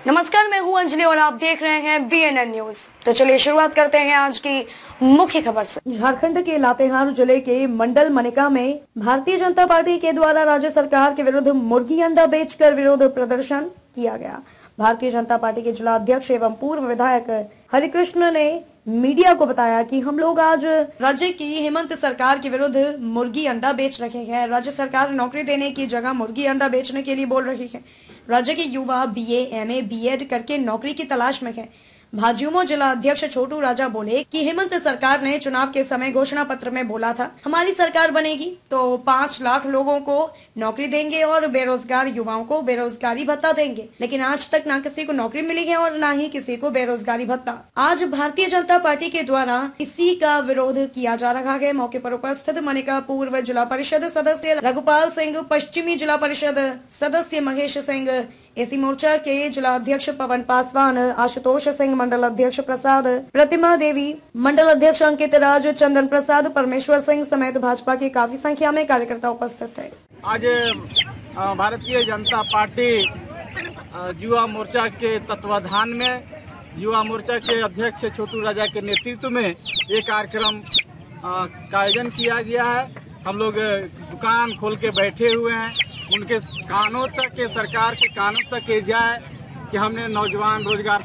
नमस्कार, मैं हूं अंजलि और आप देख रहे हैं BNN न्यूज। तो चलिए शुरुआत करते हैं आज की मुख्य खबर से। झारखंड के लातेहार जिले के मंडल मनिका में भारतीय जनता पार्टी के द्वारा राज्य सरकार के विरुद्ध मुर्गी अंडा बेचकर विरोध प्रदर्शन किया गया। भारतीय जनता पार्टी के जिला अध्यक्ष एवं पूर्व विधायक हरिकृष्ण ने मीडिया को बताया कि हम लोग आज राज्य की हेमंत सरकार के विरुद्ध मुर्गी अंडा बेच रहे हैं। राज्य सरकार नौकरी देने की जगह मुर्गी अंडा बेचने के लिए बोल रही है। राज्य के युवा BA, MA, B.Ed करके नौकरी की तलाश में है। भाजयुमो जिला अध्यक्ष छोटू राजा बोले कि हेमंत सरकार ने चुनाव के समय घोषणा पत्र में बोला था हमारी सरकार बनेगी तो 5 लाख लोगों को नौकरी देंगे और बेरोजगार युवाओं को बेरोजगारी भत्ता देंगे, लेकिन आज तक ना किसी को नौकरी मिली है और ना ही किसी को बेरोजगारी भत्ता। आज भारतीय जनता पार्टी के द्वारा इसी का विरोध किया जा रहा है। मौके पर उपस्थित मनिका पूर्व जिला परिषद सदस्य रघुपाल सिंह, पश्चिमी जिला परिषद सदस्य महेश सिंह, AC मोर्चा के जिला अध्यक्ष पवन पासवान, आशुतोष सिंह, मंडल अध्यक्ष प्रसाद, प्रतिमा देवी, मंडल अध्यक्ष अंकित राज, चंदन प्रसाद, परमेश्वर सिंह समेत भाजपा की काफी संख्या में कार्यकर्ता उपस्थित थे। आज भारतीय जनता पार्टी युवा मोर्चा के तत्वाधान में युवा मोर्चा के अध्यक्ष छोटू राजा के नेतृत्व में ये कार्यक्रम का आयोजन किया गया है। हम लोग दुकान खोल के बैठे हुए हैं, उनके कानों तक के सरकार के कानों तक ये जाए कि हमने नौजवान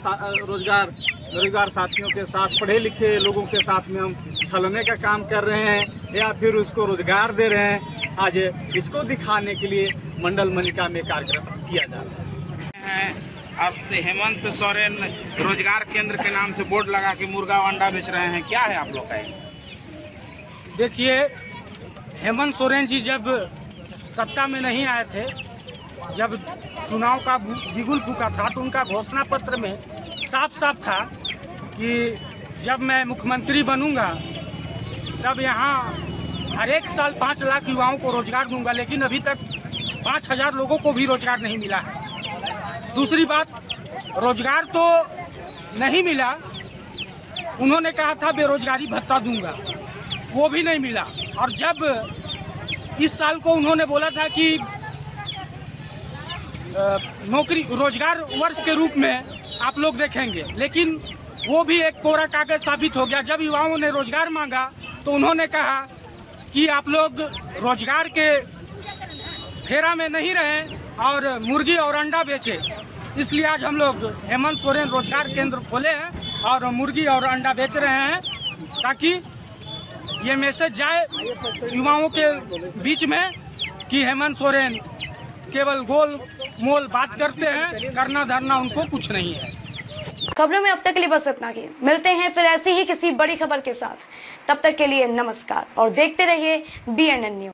रोजगार साथियों के साथ, पढ़े लिखे लोगों के साथ में हम छलने का काम कर रहे हैं या फिर उसको रोजगार दे रहे हैं। आज इसको दिखाने के लिए मंडल मनिका में कार्यक्रम किया जा रहा है। अब हेमंत सोरेन रोजगार केंद्र के नाम से बोर्ड लगा के मुर्गा अंडा बेच रहे हैं, क्या है आप लोग का? देखिए, हेमंत सोरेन जी जब सत्ता में नहीं आए थे, जब चुनाव का बिगुल फूका था तो उनका घोषणा पत्र में साफ साफ था कि जब मैं मुख्यमंत्री बनूंगा तब यहाँ हर एक साल 5 लाख युवाओं को रोजगार दूंगा, लेकिन अभी तक 5000 लोगों को भी रोजगार नहीं मिला है। दूसरी बात, रोजगार तो नहीं मिला, उन्होंने कहा था बेरोजगारी भत्ता दूंगा, वो भी नहीं मिला। और जब इस साल को उन्होंने बोला था कि नौकरी रोजगार वर्ष के रूप में आप लोग देखेंगे, लेकिन वो भी एक कोरा कागज साबित हो गया। जब युवाओं ने रोजगार मांगा तो उन्होंने कहा कि आप लोग रोजगार के फेरा में नहीं रहें और मुर्गी और अंडा बेचे। इसलिए आज हम लोग हेमंत सोरेन रोजगार केंद्र खोले हैं और मुर्गी और अंडा बेच रहे हैं, ताकि ये मैसेज जाए युवाओं के बीच में कि हेमंत सोरेन केवल गोल मोल बात करते हैं, करना धरना उनको कुछ नहीं है। खबरों में अब तक के लिए बस इतना ही। मिलते हैं फिर ऐसी ही किसी बड़ी खबर के साथ। तब तक के लिए नमस्कार और देखते रहिए BNN न्यूज।